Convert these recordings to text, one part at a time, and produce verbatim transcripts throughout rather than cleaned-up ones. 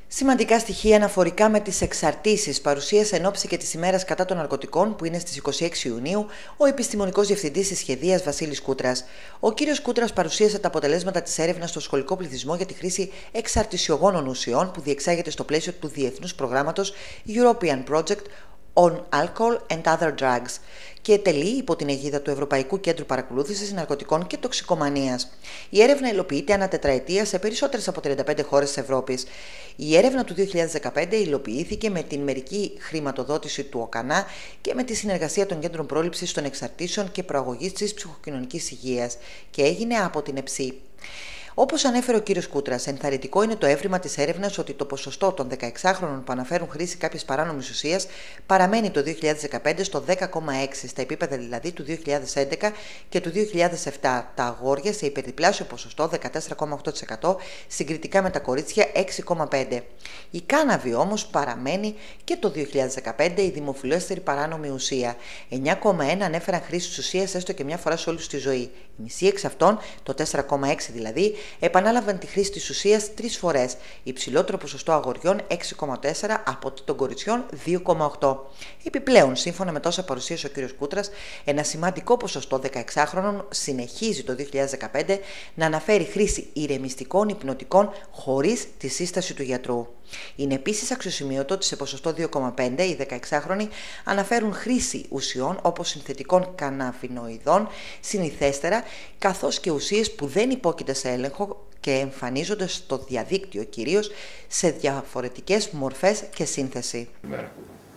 Σημαντικά στοιχεία αναφορικά με τις εξαρτήσεις παρουσίασε εν ώψη και της ημέρας κατά των ναρκωτικών που είναι στις είκοσι έξι Ιουνίου ο επιστημονικός διευθυντής της Σχεδίας Βασίλης Κούτρας. Ο κύριος Κούτρας παρουσίασε τα αποτελέσματα της έρευνας στο σχολικό πληθυσμό για τη χρήση εξαρτησιογόνων ουσιών που διεξάγεται στο πλαίσιο του Διεθνούς Προγράμματος European Project on Alcohol and Other Drugs και τελεί υπό την αιγίδα του Ευρωπαϊκού Κέντρου Παρακολούθησης Ναρκωτικών και Τοξικομανίας. Η έρευνα υλοποιείται ανά τετραετία σε περισσότερες από τριάντα πέντε χώρες της Ευρώπης. Η έρευνα του δύο χιλιάδες δεκαπέντε υλοποιήθηκε με την μερική χρηματοδότηση του ΟΚΑΝΑ και με τη συνεργασία των Κέντρων Πρόληψης των Εξαρτήσεων και Προαγωγής της Ψυχοκοινωνικής Υγείας και έγινε από την ΕΨΗ. Όπως ανέφερε ο κύριος Κούτρας, ενθαρρυντικό είναι το έβριμα της έρευνας ότι το ποσοστό των δεκαεξάχρονων που αναφέρουν χρήση κάποιες παράνομης ουσίας παραμένει το δύο χιλιάδες δεκαπέντε στο δέκα κόμμα έξι, στα επίπεδα δηλαδή του δύο χιλιάδες έντεκα και του δύο χιλιάδες επτά. Τα αγόρια σε υπερδιπλάσιο ποσοστό δεκατέσσερα κόμμα οκτώ τοις εκατό, συγκριτικά με τα κορίτσια έξι κόμμα πέντε τοις εκατό. Η κάναβη όμως παραμένει και το δύο χιλιάδες δεκαπέντε η δημοφιλέστερη παράνομη ουσία. εννιά κόμμα ένα ανέφεραν χρήση της ουσίας έστω και μια φορά σε όλη τη ζωή. Η μισή εξ αυτών, το τέσσερα κόμμα έξι δηλαδή, επανάλαβαν τη χρήση της ουσίας τρεις φορές. Υψηλότερο ποσοστό αγοριών έξι κόμμα τέσσερα από των κοριτσιών δύο κόμμα οκτώ. Επιπλέον, σύμφωνα με τόσα παρουσίασε ο κ. Κούτρας, ένα σημαντικό ποσοστό δεκαεξάχρονων συνεχίζει το δύο χιλιάδες δεκαπέντε να αναφέρει χρήση ηρεμιστικών υπνοτικών χωρίς τη σύσταση του γιατρού. Είναι επίσης αξιοσημείωτο ότι σε ποσοστό δύο κόμμα πέντε οι δεκαεξάχρονοι αναφέρουν χρήση ουσιών όπως συνθετικών καναβινοειδών συνηθέστερα, καθώς και ουσίες που δεν υπόκειται σε έλεγχο και εμφανίζονται στο διαδίκτυο κυρίως σε διαφορετικές μορφές και σύνθεση. Με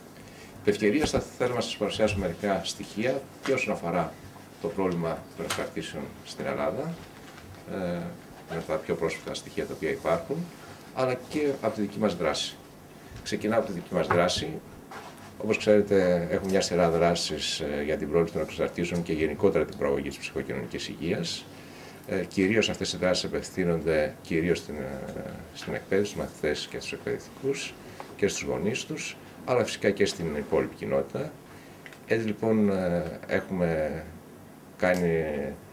ευκαιρία θα θέλω να σας παρουσιάσω μερικά στοιχεία και όσον αφορά το πρόβλημα των εξαρτήσεων στην Ελλάδα, ε, με τα πιο πρόσφατα στοιχεία τα οποία υπάρχουν, αλλά και από τη δική μας δράση. Ξεκινάω από τη δική μας δράση. Όπως ξέρετε, έχουμε μια σειρά δράσεις για την πρόληψη των εξαρτήσεων και γενικότερα την προαγωγή της ψυχοκοινωνικής υγείας. Ε, κυρίως αυτές οι δράσεις απευθύνονται κυρίως στην, στην εκπαίδευση, στους μαθητές και στους εκπαιδευτικούς και στους γονείς τους, αλλά φυσικά και στην υπόλοιπη κοινότητα. Έτσι λοιπόν έχουμε κάνει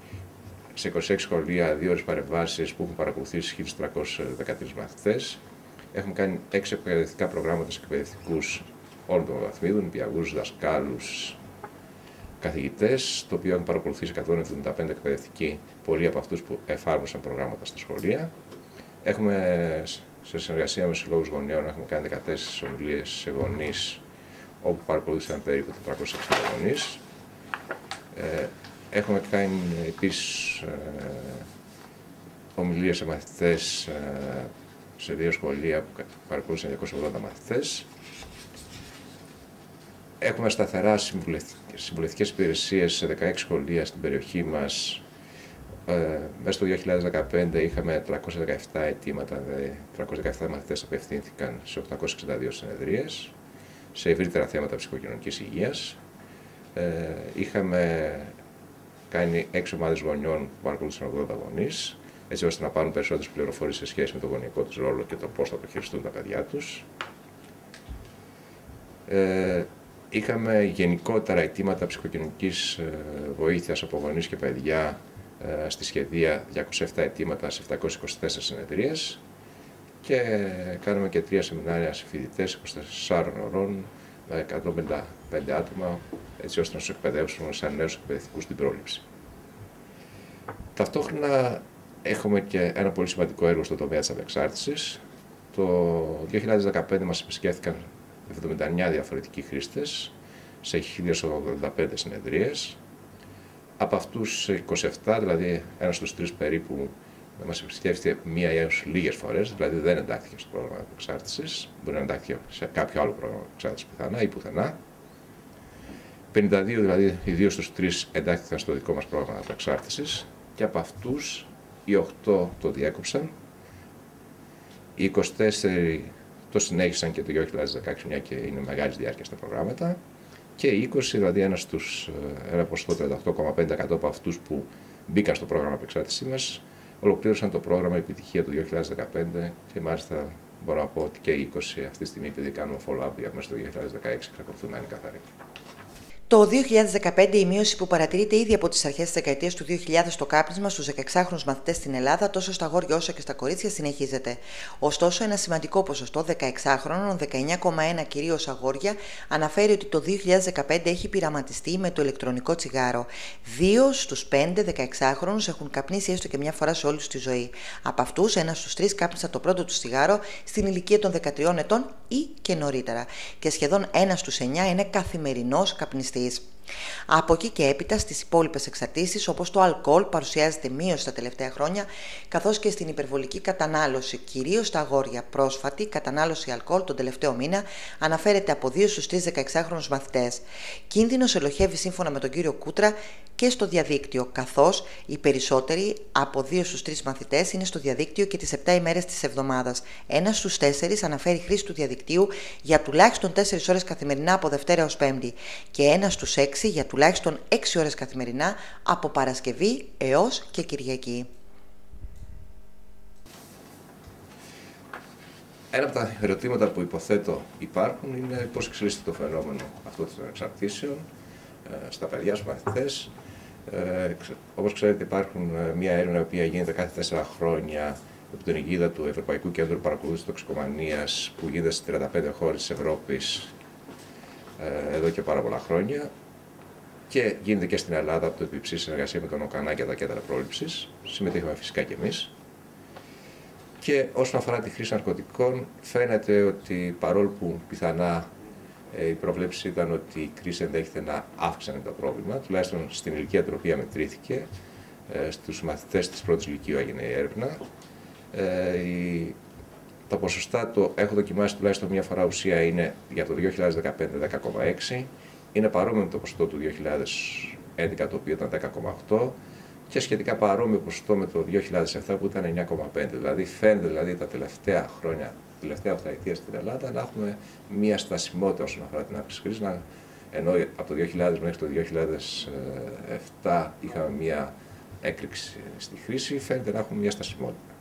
σε είκοσι έξι σχολεία δύο ώρες παρεμβάσεις που έχουν παρακολουθήσει χίλιους τριακόσιους δεκατρείς μαθητές. Έχουμε κάνει έξι εκπαιδευτικά προγράμματα σε εκπαιδευτικούς όλων των βαθμίδων, νηπιαγούς, δασκάλους, καθηγητές, το οποίο έχουν παρακολουθήσει εκατόν εβδομήντα πέντε εκπαιδευτικοί, πολλοί από αυτούς που εφάρμοσαν προγράμματα στα σχολεία. Έχουμε, σε συνεργασία με συλλόγους γονέων, έχουμε κάνει δεκατέσσερις ομιλίες σε γονείς, όπου παρακολούθησαν περίπου τετρακόσιοι εξήντα γονείς. Ε, έχουμε κάνει επίσης ε, ομιλίες σε μαθητές ε, σε δύο σχολεία που παρακολούθησαν διακόσιοι ογδόντα μαθητές. Έχουμε σταθερά συμβουλευτικές υπηρεσίες σε δεκαέξι σχολεία στην περιοχή μας. Ε, μέσα στο δύο χιλιάδες δεκαπέντε είχαμε τριακόσια δεκαεπτά αιτήματα, δηλαδή τριακόσιοι δεκαεπτά μαθητές απευθύνθηκαν σε οκτακόσιες εξήντα δύο συνεδρίες, σε ευρύτερα θέματα ψυχοκοινωνικής υγείας. Ε, είχαμε κάνει έξι ομάδες γονιών που παρακολούθησαν ογδόντα γονείς, έτσι ώστε να πάρουν περισσότερες πληροφορίες σε σχέση με το γονεϊκό τους ρόλο και το πώς θα το χειριστούν τα παιδιά τους. Ε, Είχαμε γενικότερα αιτήματα ψυχοκοινωνικής βοήθειας από γονείς και παιδιά στη Σχεδία, διακόσια επτά αιτήματα σε επτακόσιες είκοσι τέσσερις συνεδρίες και κάναμε και τρία σεμινάρια σε φοιτητές είκοσι τεσσάρων ωρών με εκατόν πενήντα πέντε άτομα, έτσι ώστε να τους εκπαιδεύσουμε σαν νέους εκπαιδευτικούς στην πρόληψη. Ταυτόχρονα έχουμε και ένα πολύ σημαντικό έργο στο τομέα της απεξάρτησης. Το δύο χιλιάδες δεκαπέντε μας επισκέφθηκαν εβδομήντα εννέα διαφορετικοί χρήστες σε χίλιες ογδόντα πέντε συνεδρίες. Από αυτούς είκοσι επτά, δηλαδή ένας στους τρεις περίπου, μας επισκέφθηκε μία έως λίγες φορές, δηλαδή δεν εντάχθηκε στο πρόγραμμα εξάρτησης, μπορεί να εντάχθηκε σε κάποιο άλλο πρόγραμμα εξάρτησης πιθανά ή πουθενά. πενήντα δύο, δηλαδή οι δύο στους τρεις εντάχθηκαν στο δικό μας πρόγραμμα εξάρτησης και από αυτούς οι οκτώ το διέκοψαν, οι είκοσι τέσσερις το συνέχισαν και το δύο χιλιάδες δεκαέξι, μια και είναι μεγάλης διάρκειας στα προγράμματα, και οι είκοσι, δηλαδή ένα, στους, ένα ποσοστό τριάντα οκτώ κόμμα πέντε τοις εκατό από αυτούς που μπήκαν στο πρόγραμμα απεξάρτησή μας, ολοκλήρωσαν το πρόγραμμα επιτυχία του δύο χιλιάδες δεκαπέντε και μάλιστα μπορώ να πω ότι και οι είκοσι αυτή τη στιγμή, επειδή κάνουμε follow-up για μέσα στο δύο χιλιάδες δεκαέξι, εξακολουθούν να είναι καθαροί. Το δύο χιλιάδες δεκαπέντε η μείωση που παρατηρείται ήδη από τις αρχές της δεκαετίας του δύο χιλιάδες στο κάπνισμα στους δεκαεξάχρονους μαθητές στην Ελλάδα, τόσο στα αγόρια όσο και στα κορίτσια, συνεχίζεται. Ωστόσο, ένα σημαντικό ποσοστό δεκαεξάχρονων, δεκαεννιά κόμμα ένα κυρίως αγόρια, αναφέρει ότι το δύο χιλιάδες δεκαπέντε έχει πειραματιστεί με το ηλεκτρονικό τσιγάρο. Δύο στους πέντε δεκαεξάχρονους έχουν καπνίσει έστω και μια φορά σε όλη τους τη ζωή. Από αυτούς, ένα στους τρεις κάπνισαν το πρώτο του τσιγάρο στην ηλικία των δεκατριών ετών ή και νωρίτερα. Και σχεδόν ένα στους εννιά είναι καθημερινός καπνιστής. Από εκεί και έπειτα στις υπόλοιπες εξαρτήσεις, όπως το αλκοόλ, παρουσιάζεται μείωση τα τελευταία χρόνια, καθώς και στην υπερβολική κατανάλωση, κυρίως στα αγόρια. Πρόσφατη κατανάλωση αλκοόλ τον τελευταίο μήνα αναφέρεται από δύο στους τρεις δεκαεξάχρονους μαθητές. Κίνδυνος ελοχεύει σύμφωνα με τον κύριο Κούτρα και στο διαδίκτυο, καθώς οι περισσότεροι από δύο στους τρεις μαθητές είναι στο διαδίκτυο και τις επτά ημέρες της εβδομάδας. Ένας στους τέσσερις αναφέρει χρήση του διαδικτύου για τουλάχιστον τέσσερις ώρες καθημερινά από Δευτέρα έως Πέμπτη και ένας στους έξι για τουλάχιστον έξι ώρες καθημερινά από Παρασκευή έως και Κυριακή. Ένα από τα ερωτήματα που υποθέτω υπάρχουν είναι πώς εξελίσσεται το φαινόμενο αυτό των εξαρτήσεων στα παιδιά, στους μαθητές. Ε, όπως ξέρετε, υπάρχουν μια έρευνα που γίνεται κάθε τέσσερα χρόνια από την αιγίδα του Ευρωπαϊκού Κέντρου Παρακολούθησης Τοξικομανίας που γίνεται στις τριάντα πέντε χώρες της Ευρώπης ε, εδώ και πάρα πολλά χρόνια και γίνεται και στην Ελλάδα από το ΕΠΙΨΗ συνεργασία με τον ΟΚΑΝΑ και τα κέντρα πρόληψης. Συμμετείχαμε φυσικά και εμείς. Και όσον αφορά τη χρήση ναρκωτικών, φαίνεται ότι παρόλο που πιθανά η προβλέψη ήταν ότι η κρίση ενδέχεται να αύξανε το πρόβλημα, τουλάχιστον στην ηλικία την οποία μετρήθηκε, στους μαθητές της πρώτης λυκείου έγινε η έρευνα. Τα ποσοστά, το έχω δοκιμάσει τουλάχιστον μία φορά ουσία, είναι για το δύο χιλιάδες δεκαπέντε δέκα κόμμα έξι, είναι παρόμοιο με το ποσοστό του δύο χιλιάδες έντεκα το οποίο ήταν δέκα κόμμα οκτώ και σχετικά παρόμοιο ποσοστό με το δύο χιλιάδες επτά που ήταν εννιά κόμμα πέντε. Δηλαδή φαίνεται δηλαδή, τα τελευταία χρόνια, τελευταία οχταετία στην Ελλάδα να έχουμε μία στασιμότητα όσον αφορά την αύξηση της κρίσης, ενώ από το δύο χιλιάδες μέχρι το δύο χιλιάδες επτά είχαμε μία έκρηξη στη χρήση, φαίνεται να έχουμε μία στασιμότητα.